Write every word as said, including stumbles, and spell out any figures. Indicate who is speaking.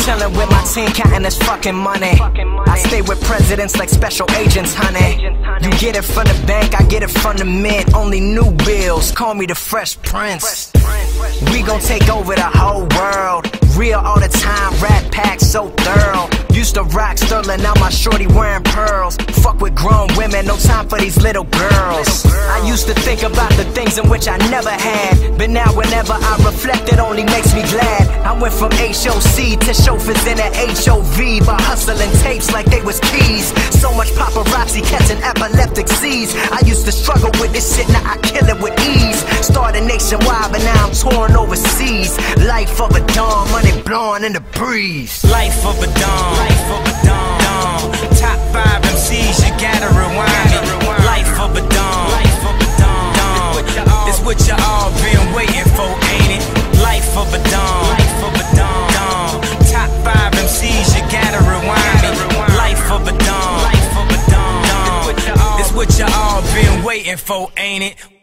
Speaker 1: chillin' with my team, counting this fucking money. I stay with presidents like special agents, honey. You get it from the bank, I get it from the mint. Only new bills, call me the Fresh Prince. We gon' take over the whole world. Real all the time, rat pack so thorough. Used to rock Sterling, now my shorty wearing pearls. Fuck with grown women, no time for these little girls. I used to think about the things in which I never had, but now whenever I reflect, it only makes me glad. I went from H O C to chauffeurs in a H O V, by hustling tapes like they was keys. So much paparazzi catching epileptic seeds. I used to struggle with this shit, now I kill it with ease. Started nationwide, but now I'm touring overseas. Life of a dawn, money blowing in the breeze.
Speaker 2: Life of a dawn, life of a dawn, dawn. Top five M Cs, you gotta rewind it. Life of a dawn, life of a dawn, dawn. It's what you all been waiting for, ain't it? Life of a dawn, life of a dawn, dawn. Top five M Cs, you gotta rewind it. Life of a dawn, life of a dawn, dawn. It's what you all been waiting for, ain't it?